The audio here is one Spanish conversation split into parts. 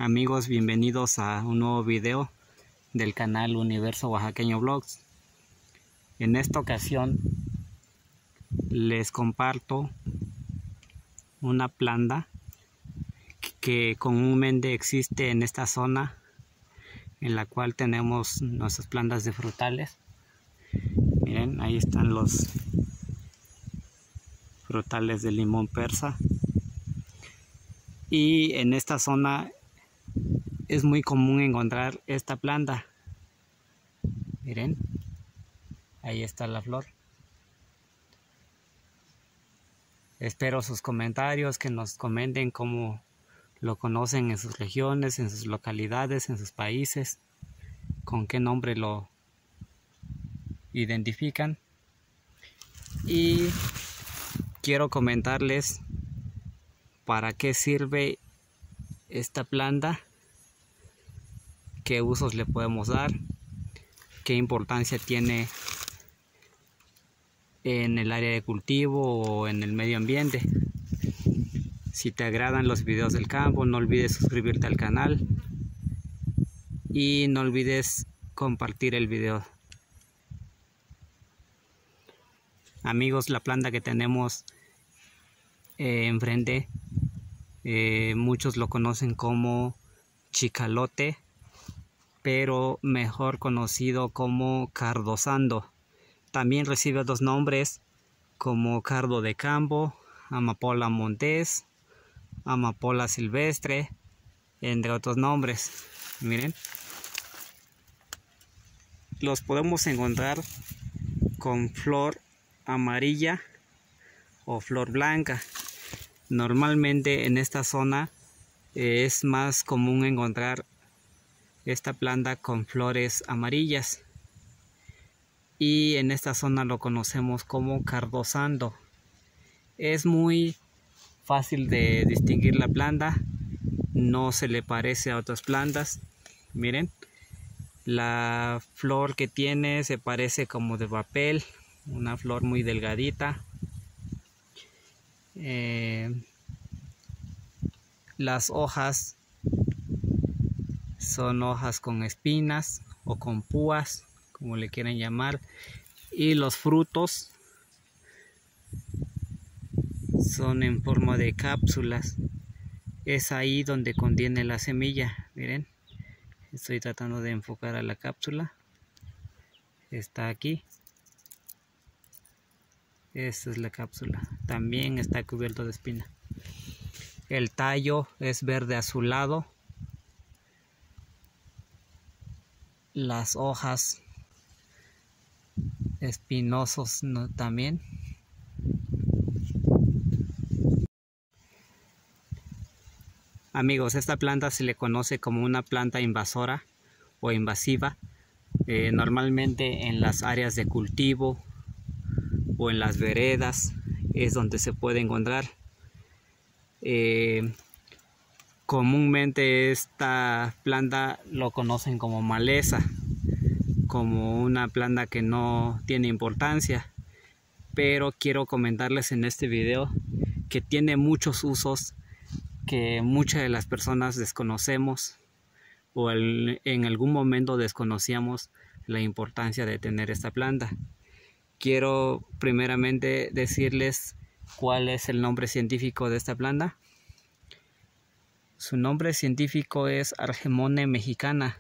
Amigos, bienvenidos a un nuevo video del canal Universo Oaxaqueño Vlogs. En esta ocasión les comparto una planta que comúnmente existe en esta zona, en la cual tenemos nuestras plantas de frutales. Miren, ahí están los frutales de limón persa. Y en esta zona es muy común encontrar esta planta. Miren, ahí está la flor. Espero sus comentarios, que nos comenten cómo lo conocen en sus regiones, en sus localidades, en sus países, con qué nombre lo identifican. Y quiero comentarles para qué sirve esta planta, qué usos le podemos dar, qué importancia tiene en el área de cultivo o en el medio ambiente. Si te agradan los videos del campo, no olvides suscribirte al canal y no olvides compartir el video. Amigos, la planta que tenemos enfrente, muchos lo conocen como chicalote, pero mejor conocido como cardosando. También recibe otros nombres como cardo de campo, amapola montés, amapola silvestre, entre otros nombres. Miren, los podemos encontrar con flor amarilla o flor blanca. Normalmente en esta zona es más común encontrar esta planta con flores amarillas, y en esta zona lo conocemos como cardosando. Es muy fácil de distinguir la planta, no se le parece a otras plantas. Miren, la flor que tiene se parece como de papel, una flor muy delgadita. Las hojas son hojas con espinas o con púas, como le quieran llamar, y los frutos son en forma de cápsulas. Es ahí donde contiene la semilla. Miren, estoy tratando de enfocar a la cápsula. Está aquí. Esta es la cápsula. También está cubierto de espina. El tallo es verde azulado. Las hojas espinosos también. Amigos, esta planta se le conoce como una planta invasora o invasiva. Normalmente en las áreas de cultivo o en las veredas es donde se puede encontrar. Comúnmente esta planta lo conocen como maleza, como una planta que no tiene importancia, pero quiero comentarles en este video que tiene muchos usos que muchas de las personas desconocemos, o en algún momento desconocíamos la importancia de tener esta planta. Quiero primeramente decirles cuál es el nombre científico de esta planta. Su nombre científico es Argemone mexicana.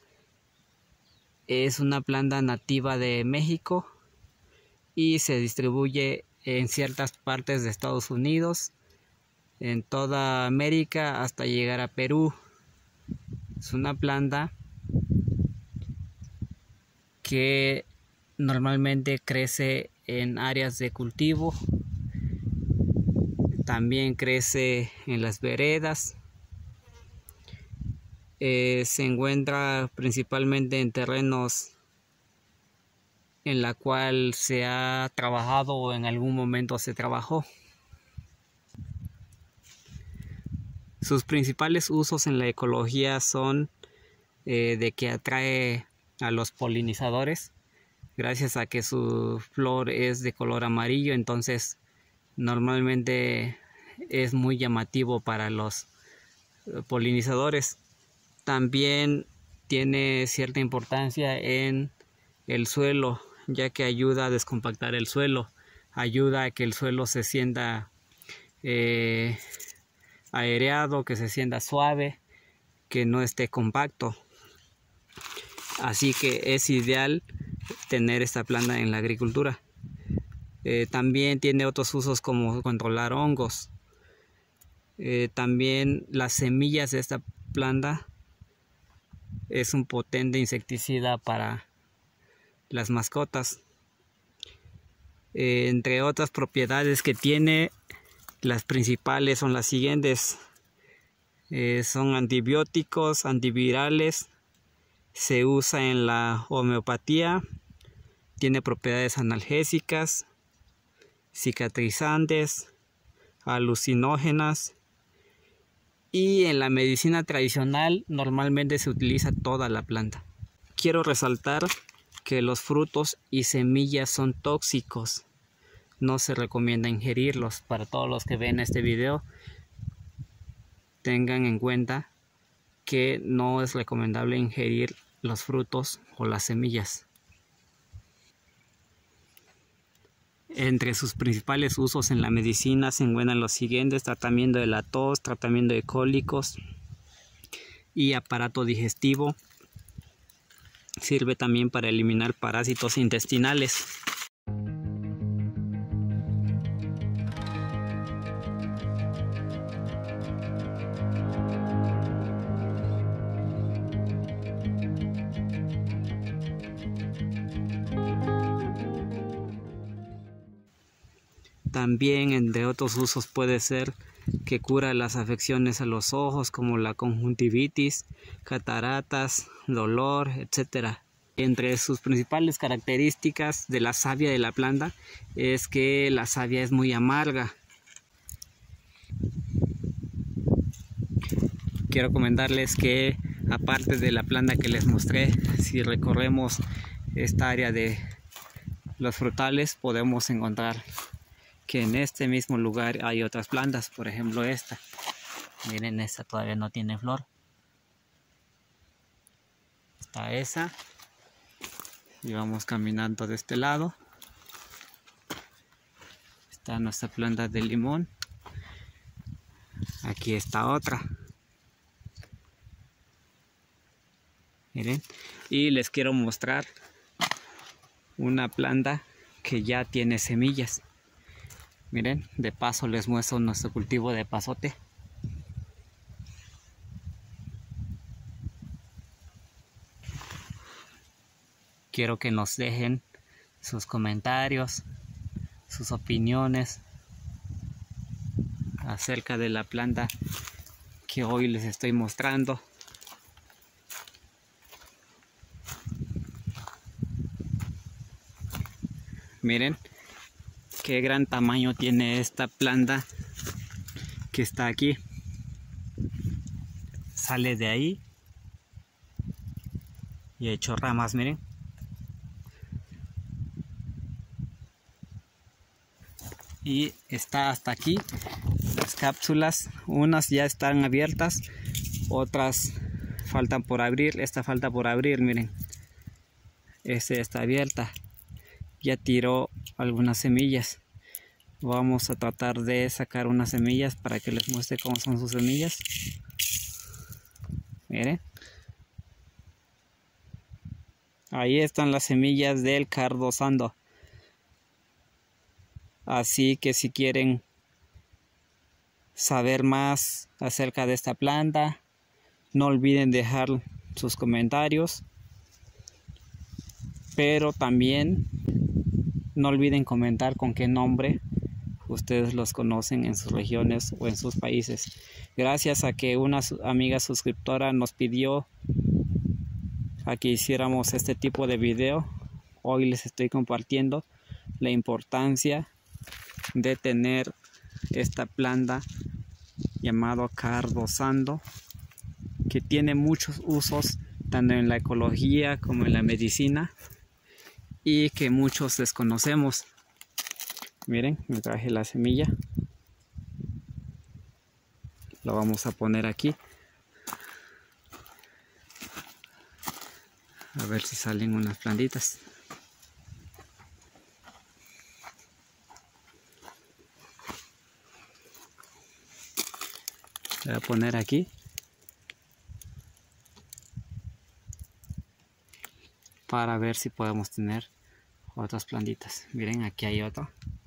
Es una planta nativa de México y se distribuye en ciertas partes de Estados Unidos, en toda América hasta llegar a Perú. Es una planta que normalmente crece en áreas de cultivo, también crece en las veredas. Se encuentra principalmente en terrenos en la cual se ha trabajado o en algún momento se trabajó. Sus principales usos en la ecología son de que atrae a los polinizadores, gracias a que su flor es de color amarillo. Entonces normalmente es muy llamativo para los polinizadores. También tiene cierta importancia en el suelo, ya que ayuda a descompactar el suelo, ayuda a que el suelo se sienta aereado, que se sienta suave, que no esté compacto. Así que es ideal tener esta planta en la agricultura. También tiene otros usos como controlar hongos. También las semillas de esta planta es un potente insecticida para las mascotas. Entre otras propiedades que tiene, las principales son las siguientes. Son antibióticos, antivirales, se usa en la homeopatía, tiene propiedades analgésicas, cicatrizantes, alucinógenas, y en la medicina tradicional normalmente se utiliza toda la planta. Quiero resaltar que los frutos y semillas son tóxicos. No se recomienda ingerirlos. Para todos los que ven este video, tengan en cuenta que no es recomendable ingerir los frutos o las semillas. Entre sus principales usos en la medicina se encuentran los siguientes: tratamiento de la tos, tratamiento de cólicos y aparato digestivo. Sirve también para eliminar parásitos intestinales. También, entre otros usos, puede ser que cura las afecciones a los ojos como la conjuntivitis, cataratas, dolor, etc. Entre sus principales características de la savia de la planta es que la savia es muy amarga. Quiero comentarles que, aparte de la planta que les mostré, si recorremos esta área de los frutales, podemos encontrar que en este mismo lugar hay otras plantas. Por ejemplo, esta. Miren, esta todavía no tiene flor. Está esa. Y vamos caminando de este lado. Está nuestra planta de limón. Aquí está otra. Miren. Y les quiero mostrar una planta que ya tiene semillas. Miren, de paso les muestro nuestro cultivo de epazote. Quiero que nos dejen sus comentarios, sus opiniones acerca de la planta que hoy les estoy mostrando. Miren qué gran tamaño tiene esta planta que está aquí. Sale de ahí y ha hecho ramas, miren. Y está hasta aquí. Las cápsulas, unas ya están abiertas, otras faltan por abrir. Esta falta por abrir, miren. Esta está abierta. Ya tiró algunas semillas. Vamos a tratar de sacar unas semillas para que les muestre cómo son sus semillas. Miren. Ahí están las semillas del cardosando. Así que si quieren saber más acerca de esta planta, no olviden dejar sus comentarios. Pero también no olviden comentar con qué nombre ustedes los conocen en sus regiones o en sus países. Gracias a que una amiga suscriptora nos pidió a que hiciéramos este tipo de video, hoy les estoy compartiendo la importancia de tener esta planta llamado cardosando, que tiene muchos usos tanto en la ecología como en la medicina y que muchos desconocemos. Miren, me traje la semilla, lo vamos a poner aquí. A ver si salen unas plantitas. Voy a poner aquí para ver si podemos tener otras plantitas. Miren, aquí hay otra.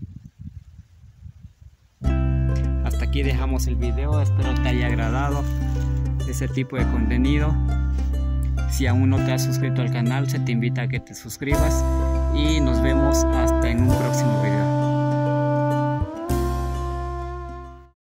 Hasta aquí dejamos el video. Espero te haya agradado ese tipo de contenido. Si aún no te has suscrito al canal, se te invita a que te suscribas y nos vemos hasta en un próximo video.